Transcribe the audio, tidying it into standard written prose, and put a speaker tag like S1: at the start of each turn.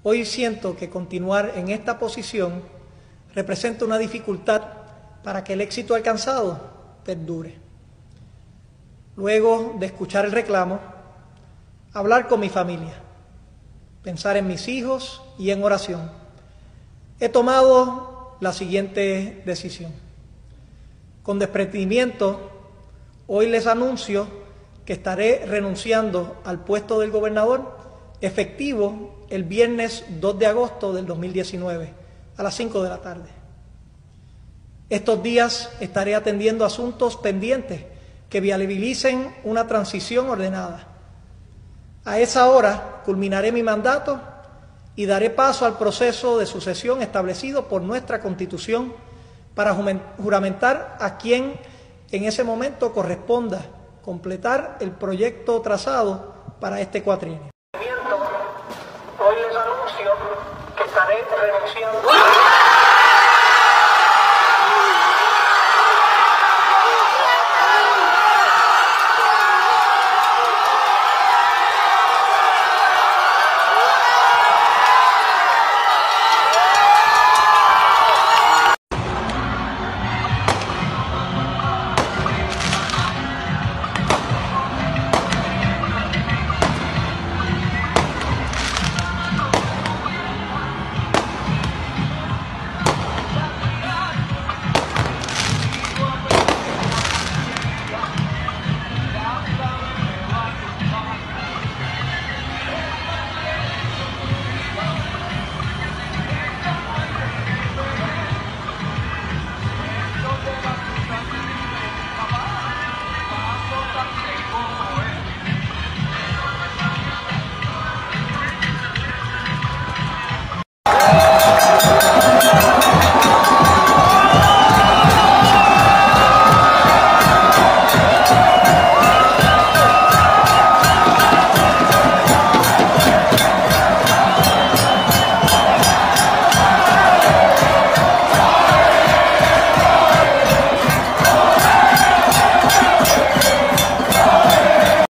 S1: Hoy siento que continuar en esta posición representa una dificultad para que el éxito alcanzado perdure. Luego de escuchar el reclamo, hablar con mi familia, pensar en mis hijos y en oración, he tomado la siguiente decisión. Con desprendimiento, hoy les anuncio que estaré renunciando al puesto del gobernador efectivo el viernes 2 de agosto del 2019 a las 5 de la tarde. Estos días estaré atendiendo asuntos pendientes que viabilicen una transición ordenada. A esa hora culminaré mi mandato y daré paso al proceso de sucesión establecido por nuestra Constitución para juramentar a quien en ese momento corresponda completar el proyecto trazado para este cuatrienio. Hoy les anuncio que estaré renunciando